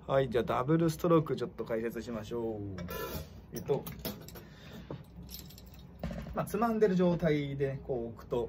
はい、じゃあダブルストロークちょっと解説しましょう。つまんでる状態でこう置くと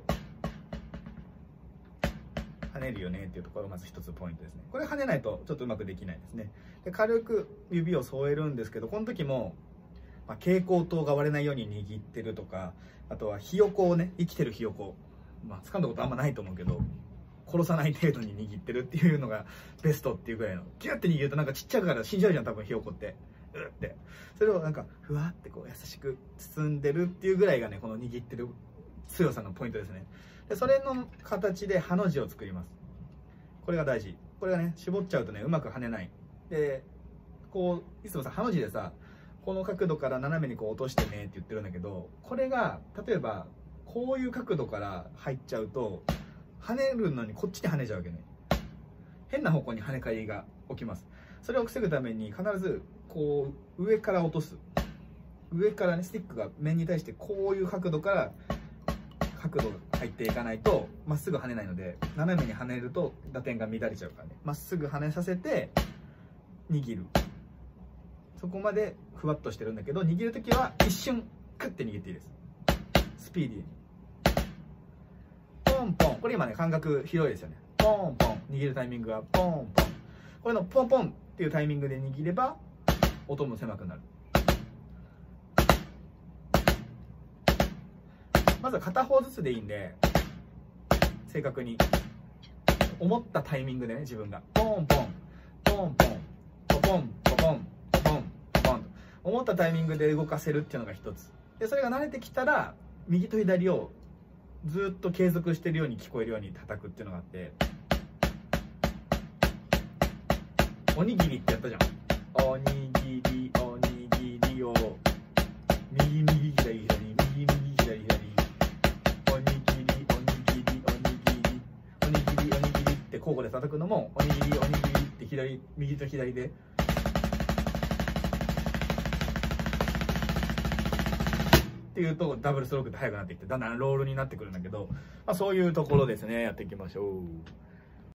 跳ねるよねっていうところがまず一つポイントですね。これ跳ねないとちょっとうまくできないですね。で、軽く指を添えるんですけど、この時も、蛍光灯が割れないように握ってるとか、あとはひよこをね、生きてるひよこ、掴んだことあんまないと思うけど、殺さない程度に握ってるっていうのがベストっていうぐらいの、ギュッて握るとなんかちっちゃいから死んじゃうじゃん、多分ひよこって。うって。それをなんかふわってこう優しく包んでるっていうぐらいがね、この握ってる強さのポイントですね。で、それの形でハの字を作ります。これが大事。これがね、絞っちゃうとね、うまく跳ねない。で、こういつもさ、ハの字でさ、この角度から斜めにこう落としてねって言ってるんだけど、これが例えばこういう角度から入っちゃうと跳ねるのにこっちに跳ねちゃうわけね。変な方向に跳ね返りが起きます。それを防ぐために必ずこう上から落とす。上からね、スティックが面に対してこういう角度から角度が入っていかないとまっすぐ跳ねないので、斜めに跳ねると打点が乱れちゃうからね、まっすぐ跳ねさせて握る。そこまでふわっとしてるんだけど、握るときは一瞬クッて握っていいです。スピーディーにポンポン。これ今ね、間隔広いですよね。ポンポン。握るタイミングがポンポン。これのポンポンっていうタイミングで握れば音も狭くなる。まずは片方ずつでいいんで、正確に思ったタイミングでね、自分がポンポンポンポンポポンポポンポポンポポンと思ったタイミングで動かせるっていうのが一つで、それが慣れてきたら右と左をずっと継続してるように聞こえるように叩くっていうのがあって、おにぎりってやったじゃん。おにぎりおにぎりを右右左左右右左左、おにぎりおにぎりおにぎりおにぎりおにぎりって交互で叩くのも、おにぎりおにぎりって左右と左でっていうとダブルストロークって速くなってきて、だんだんロールになってくるんだけど、そういうところですね。やっていきましょう。